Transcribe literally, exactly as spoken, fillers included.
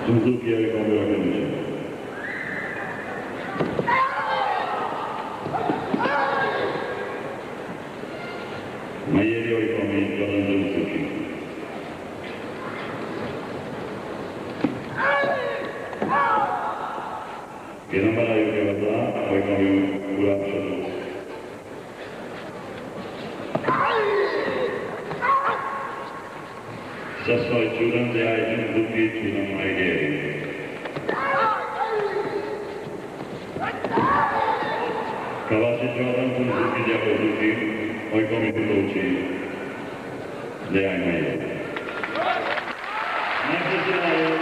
Suzuki ricopre la camicia. Ma ieri ho ricominciato Jordan Suzuki. Che non va io che va là, poi come un culaccio. Sassoi Jordan de Aydın Suzuki Çin'in ayrı. Cavalli Jordan Suzuki di Suzuki, poi come veloci le hai meglio.